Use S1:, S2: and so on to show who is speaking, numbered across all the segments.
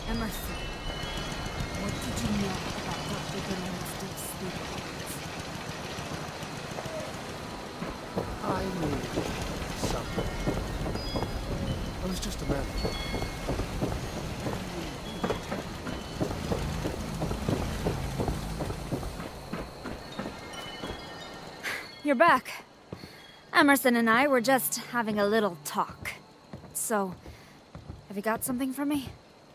S1: Emerson, what did you know about Dr. Bernard's deep sleep habits?
S2: I knew something. I was just a manager.
S1: You're back. Emerson and I were just having a little talk. So, have you got something for me?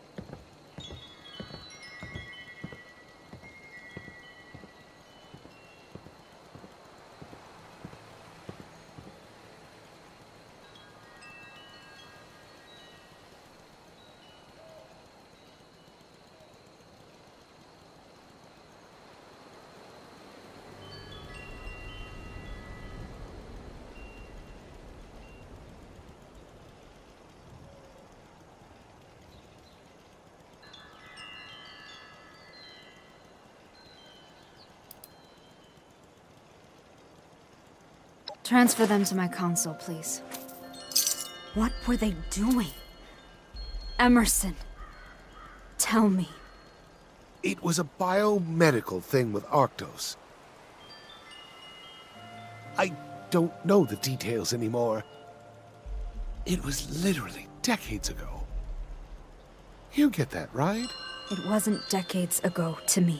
S1: Transfer them to my console, please. What were they doing? Emerson, tell me.
S2: It was a biomedical thing with Arctos. I don't know the details anymore. It was literally decades ago. You get that, right?
S1: It wasn't decades ago to me.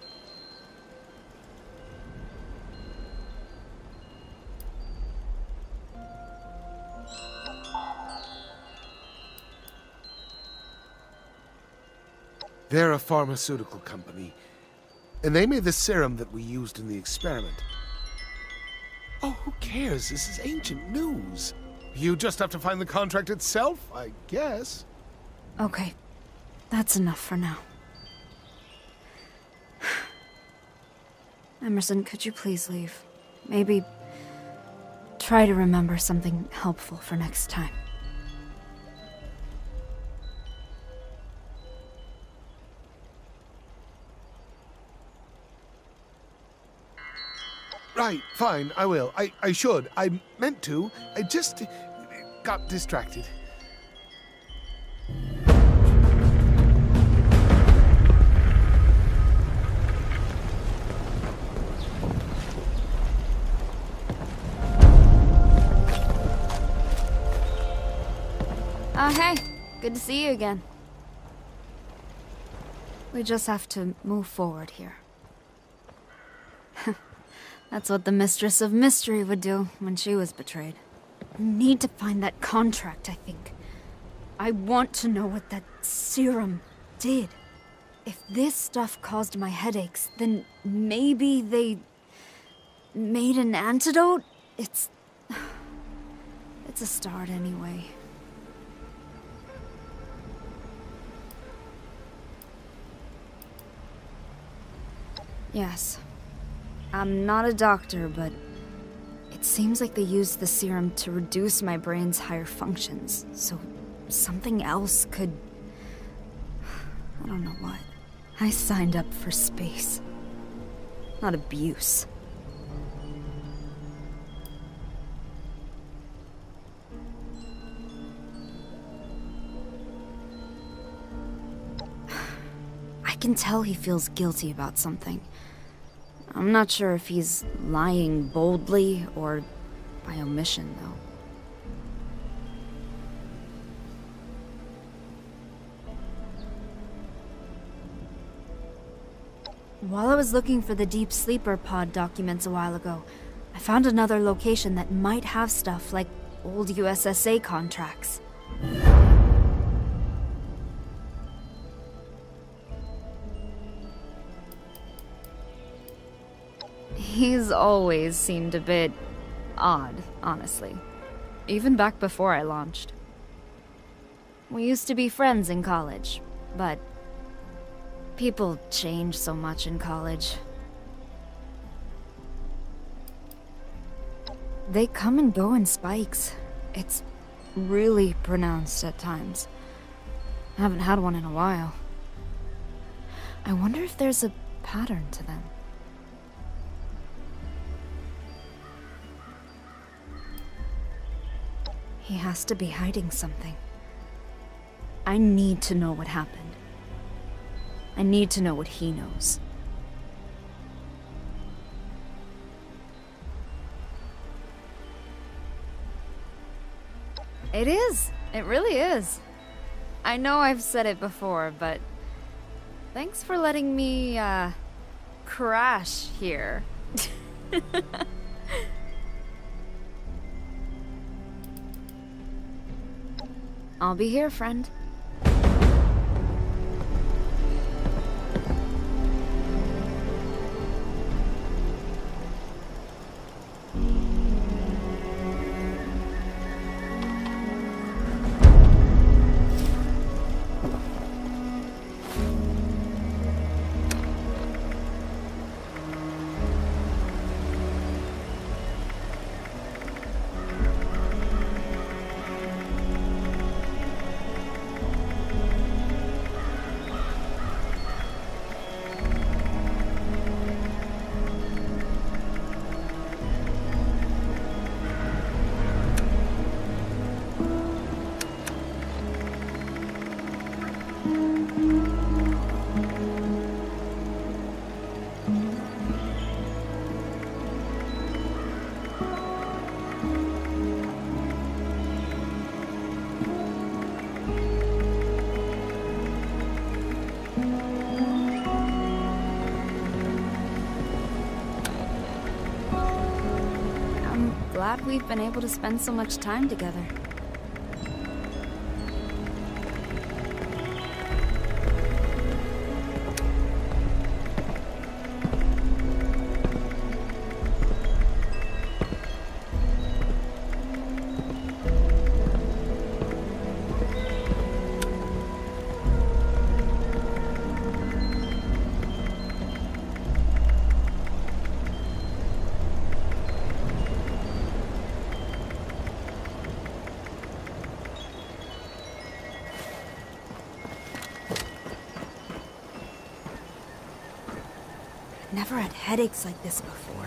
S2: They're a pharmaceutical company, and they made the serum that we used in the experiment. Oh, who cares? This is ancient news. You just have to find the contract itself, I guess.
S1: Okay, that's enough for now. Emerson, could you please leave? Maybe try to remember something helpful for next time.
S2: Right, fine, I will. I should. I meant to. I just got distracted.
S1: Hey, good to see you again. We just have to move forward here. That's what the Mistress of Mystery would do when she was betrayed. We need to find that contract, I think. I want to know what that serum did. If this stuff caused my headaches, then maybe they made an antidote? It's a start anyway. Yes. I'm not a doctor, but it seems like they used the serum to reduce my brain's higher functions, so something else could... I don't know what. I signed up for space, not abuse. I can tell he feels guilty about something. I'm not sure if he's lying boldly or by omission, though. While I was looking for the Deep Sleeper Pod documents a while ago, I found another location that might have stuff like old USSA contracts. He's always seemed a bit odd, honestly. Even back before I launched. We used to be friends in college, but people change so much in college. They come and go in spikes. It's really pronounced at times. I haven't had one in a while. I wonder if there's a pattern to them. He has to be hiding something. I need to know what happened. I need to know what he knows. It is. It really is. I know I've said it before, but thanks for letting me, crash here. I'll be here, friend. Glad we've been able to spend so much time together. Never had headaches like this before.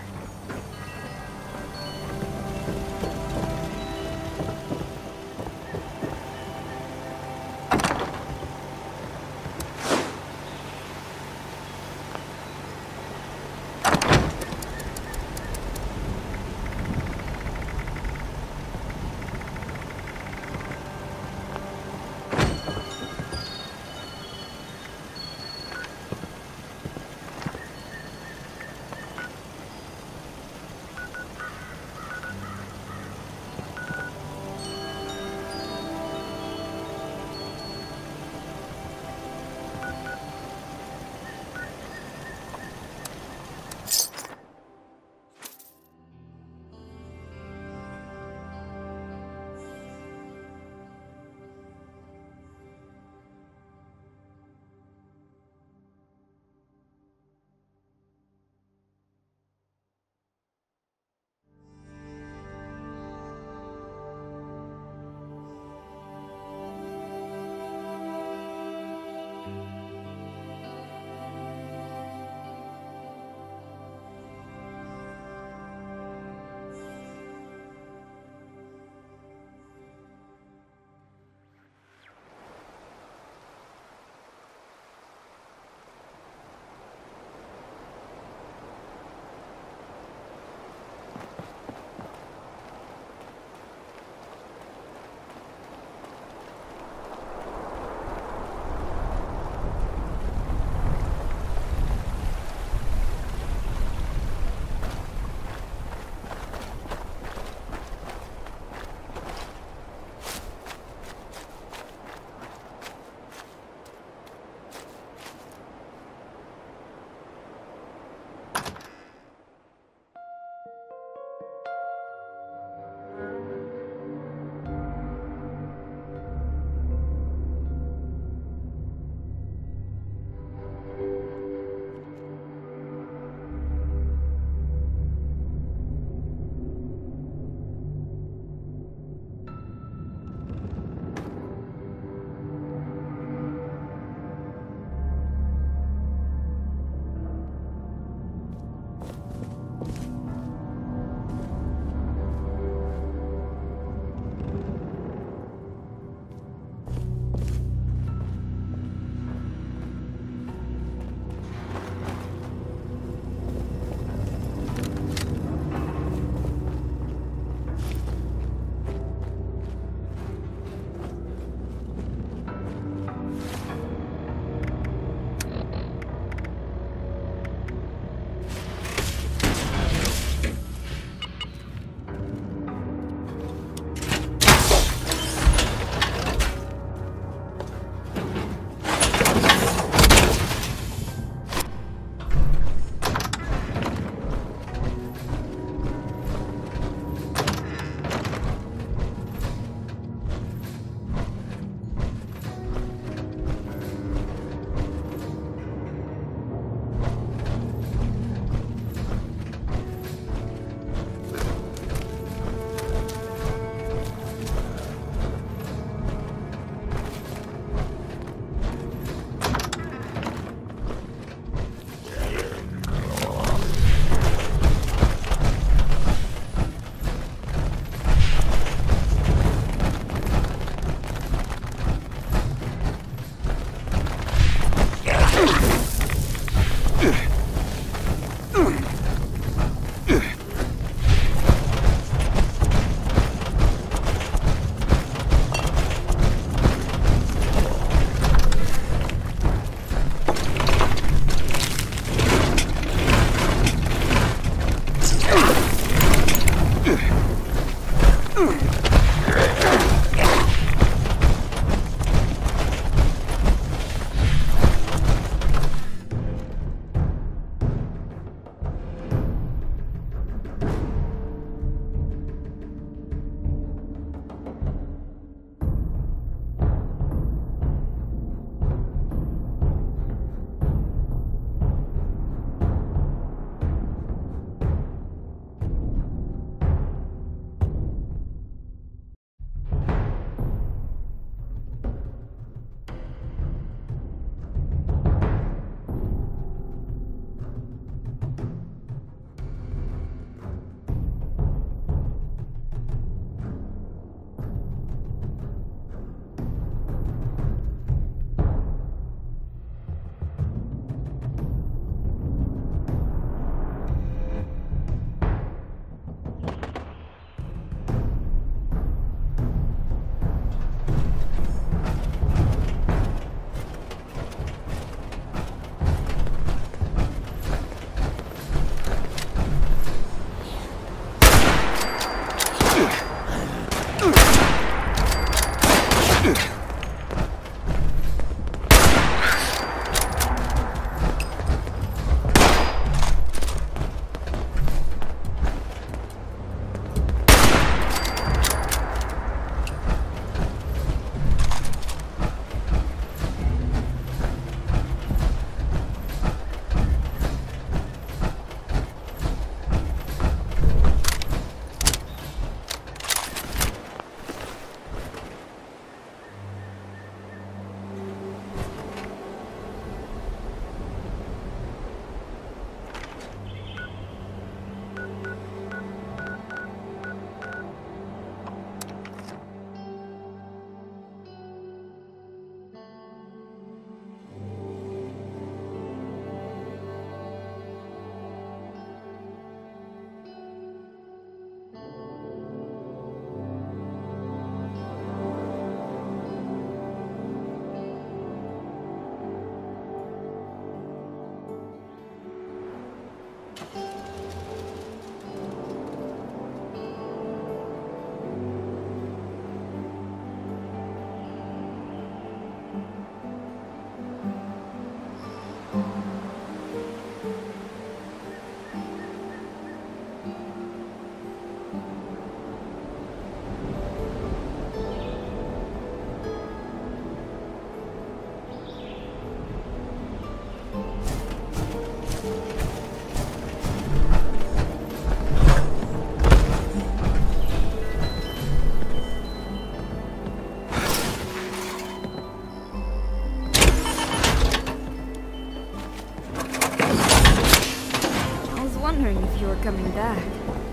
S1: wondering if you were coming back.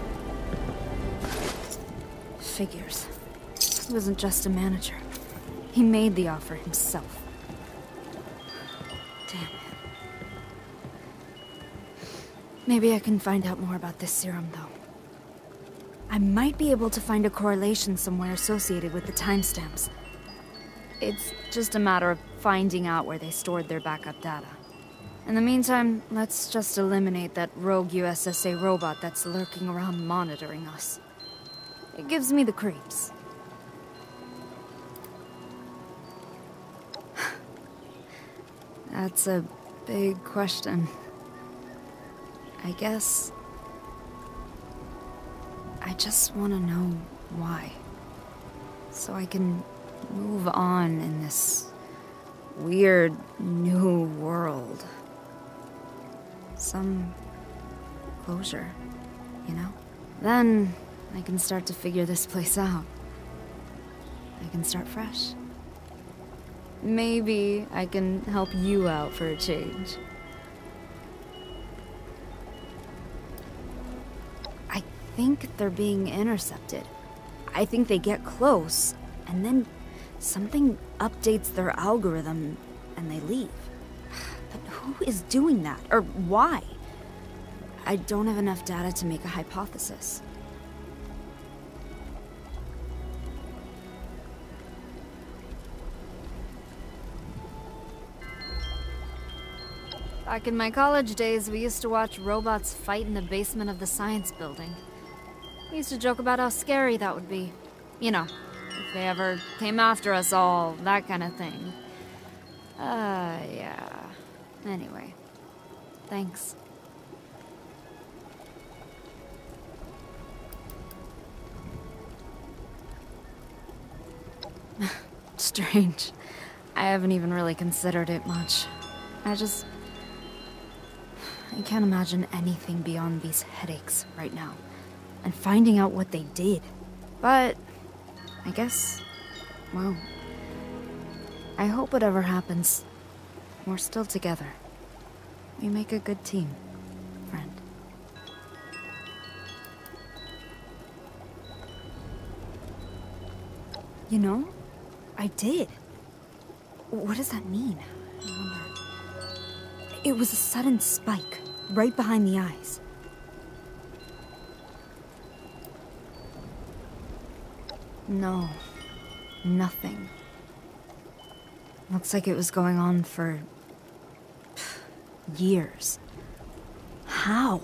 S1: Figures. He wasn't just a manager. He made the offer himself. Damn it. Maybe I can find out more about this serum, though. I might be able to find a correlation somewhere associated with the timestamps. It's just a matter of finding out where they stored their backup data. In the meantime, let's just eliminate that rogue USSA robot that's lurking around monitoring us. It gives me the creeps. That's a big question. I guess... I just want to know why. So I can move on in this weird new world. Some closure, you know? Then I can start to figure this place out. I can start fresh. Maybe I can help you out for a change. I think they're being intercepted. I think they get close, and then something updates their algorithm, and they leave. But who is doing that? Or why? I don't have enough data to make a hypothesis. Back in my college days, we used to watch robots fight in the basement of the science building. We used to joke about how scary that would be. You know, if they ever came after us all, that kind of thing. Yeah. Anyway, thanks. Strange. I haven't even really considered it much. I can't imagine anything beyond these headaches right now. And finding out what they did. But I guess, well, I hope whatever happens, we're still together. We make a good team, friend. You know, I did. What does that mean? I wonder. It was a sudden spike, right behind the eyes. No, nothing. Looks like it was going on for years. How?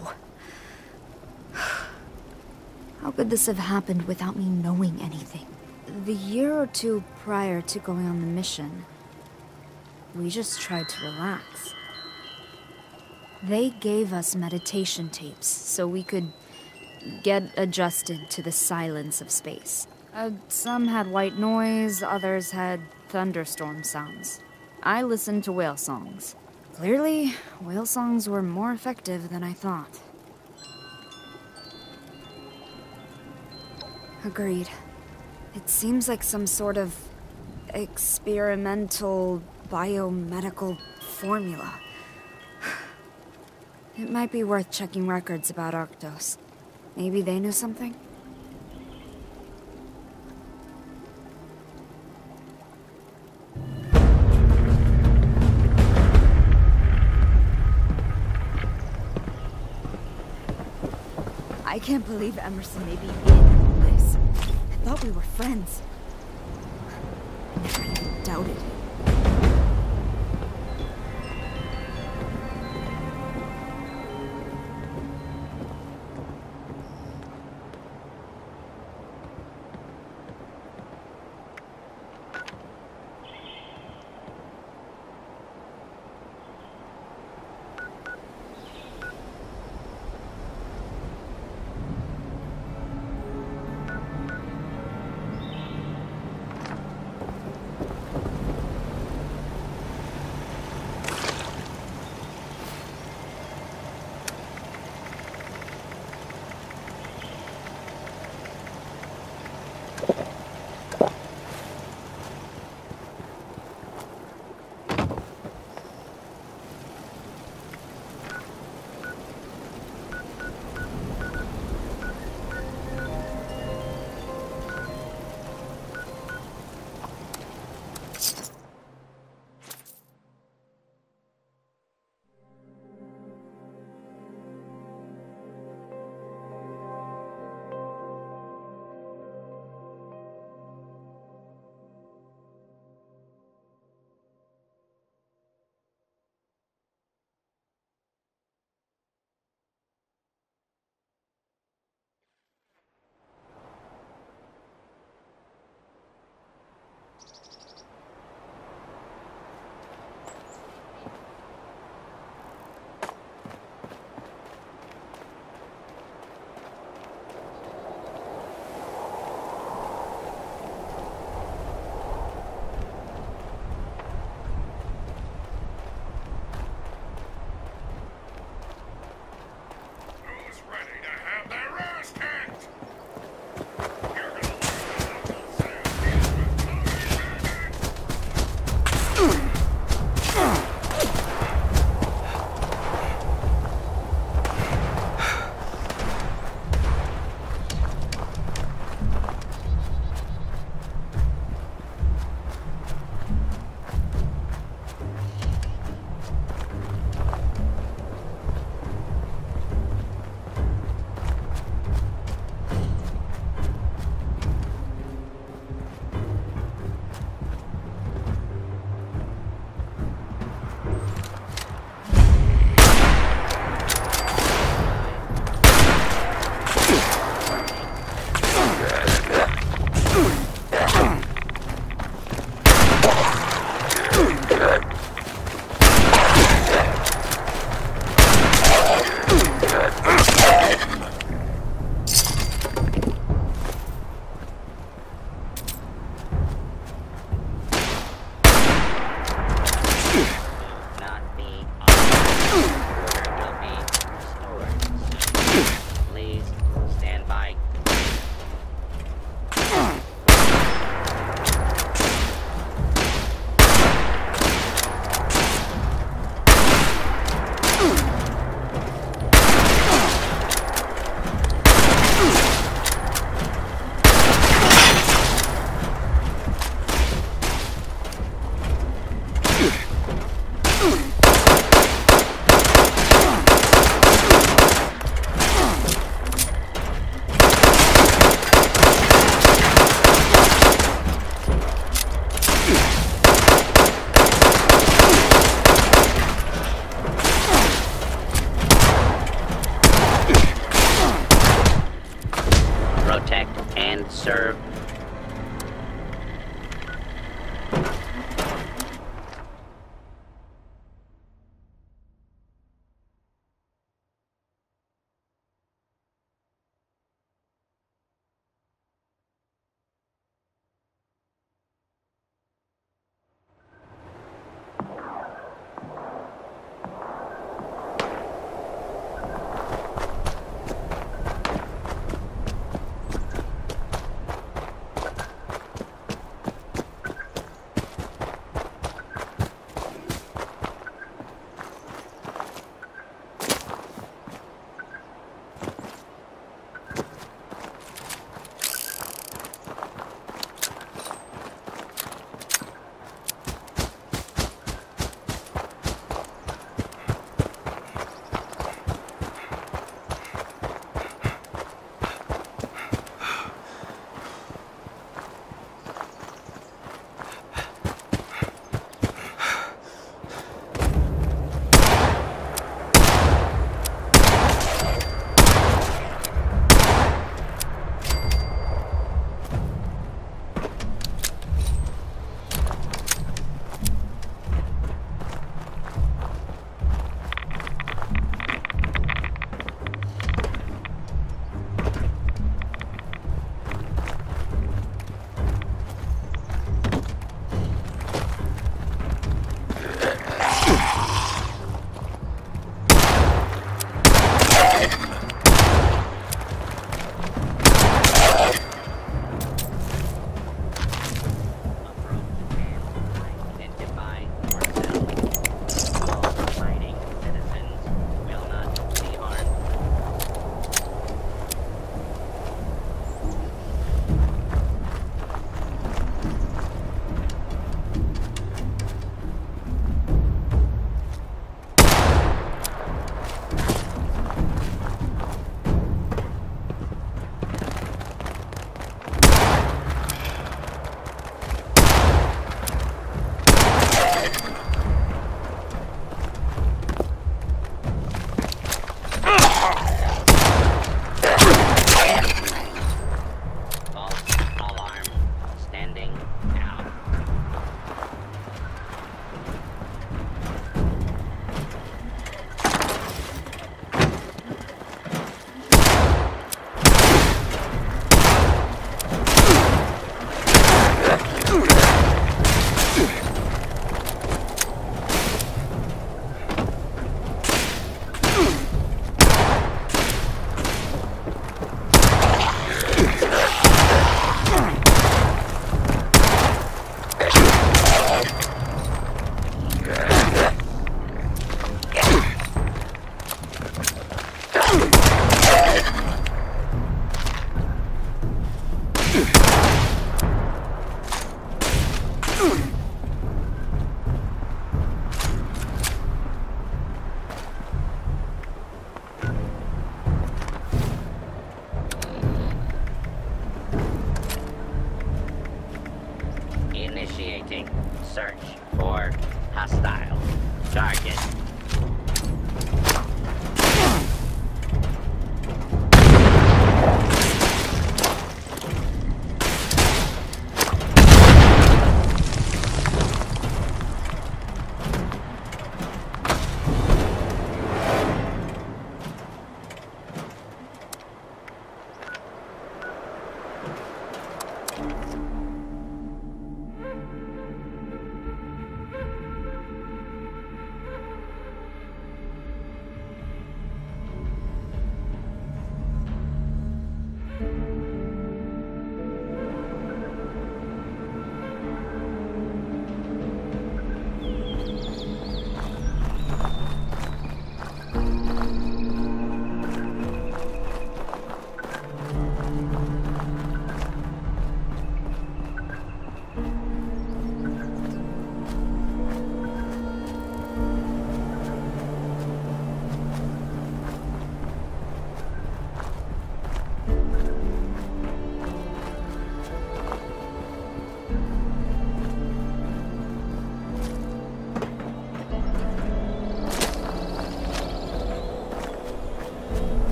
S1: How could this have happened without me knowing anything? The year or two prior to going on the mission, we just tried to relax. They gave us meditation tapes so we could get adjusted to the silence of space. Some had white noise, others had thunderstorm sounds. I listened to whale songs. Clearly, whale songs were more effective than I thought. Agreed. It seems like some sort of experimental biomedical formula. It might be worth checking records about Arctos. Maybe they knew something? I can't believe Emerson may be in this. I thought we were friends. I never even doubted.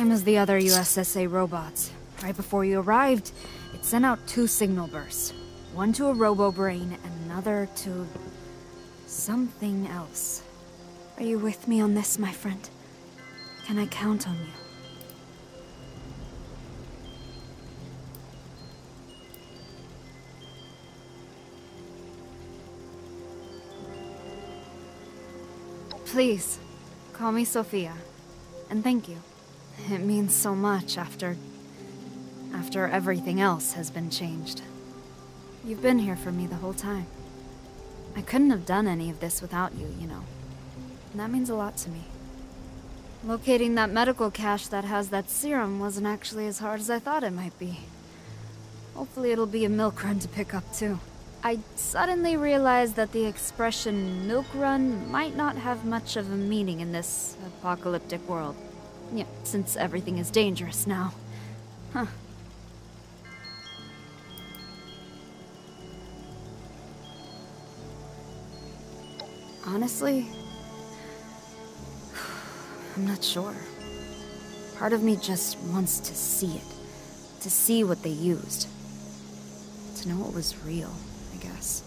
S1: same as the other USSA robots. Right before you arrived, it sent out 2 signal bursts. One to a robo-brain and another to... something else. Are you with me on this, my friend? Can I count on you? Please, call me Sophia. And thank you. It means so much after everything else has been changed. You've been here for me the whole time. I couldn't have done any of this without you, you know. And that means a lot to me. Locating that medical cache that has that serum wasn't actually as hard as I thought it might be. Hopefully it'll be a milk run to pick up too. I suddenly realized that the expression milk run might not have much of a meaning in this apocalyptic world. Yeah, since everything is dangerous now. Huh. Honestly, I'm not sure. Part of me just wants to see it. To see what they used. To know it was real, I guess.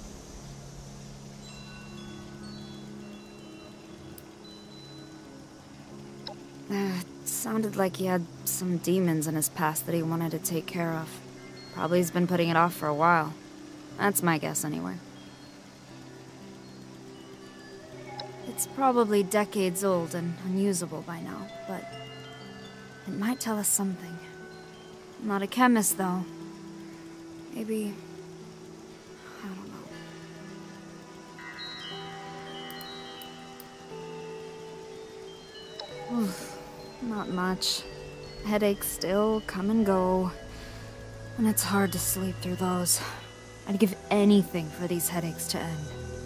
S1: It sounded like he had some demons in his past that he wanted to take care of. Probably he's been putting it off for a while. That's my guess, anyway. It's probably decades old and unusable by now, but it might tell us something. I'm not a chemist, though. Maybe... I don't know. Oof, not much. Headaches still come and go, and it's hard to sleep through those. I'd give anything for these headaches to end.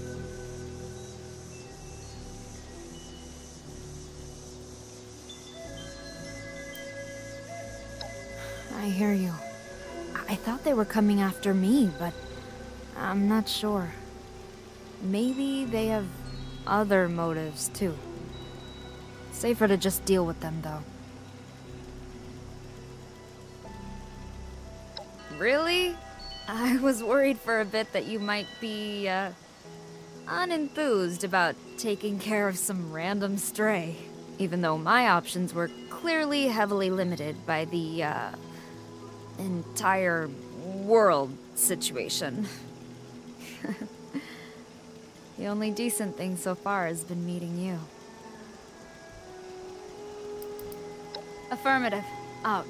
S1: I hear you. I thought they were coming after me, but I'm not sure. Maybe they have other motives, too. Safer to just deal with them, though. Really? I was worried for a bit that you might be, unenthused about taking care of some random stray. Even though my options were clearly heavily limited by the, entire world situation. The only decent thing so far has been meeting you. Affirmative. Out.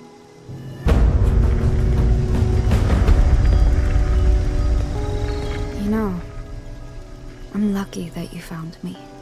S1: You know, I'm lucky that you found me.